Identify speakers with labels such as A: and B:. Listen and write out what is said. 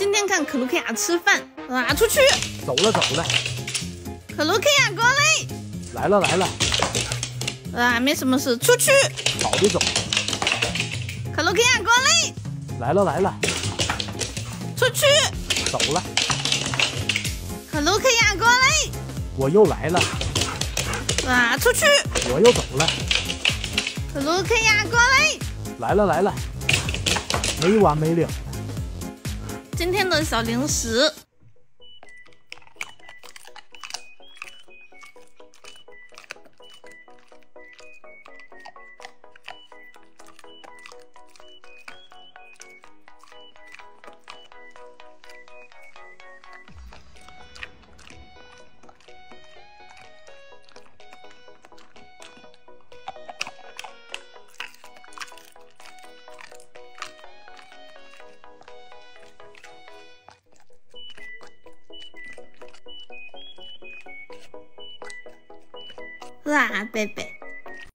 A: 今天看可鲁克亚吃饭啊！出去！
B: 走了。
A: 可鲁克亚过来！
B: 来了。
A: 啊，没什么事，出去！
B: 跑着走。
A: 可鲁克亚过来！
B: 来了。
A: 出去！
B: 走了。
A: 可鲁克亚过来！
B: 我又来了。
A: 啊，出去！
B: 我又走了。
A: 可鲁克亚过来！
B: 来了。没完没了。
A: 今天的小零食。哇，贝贝。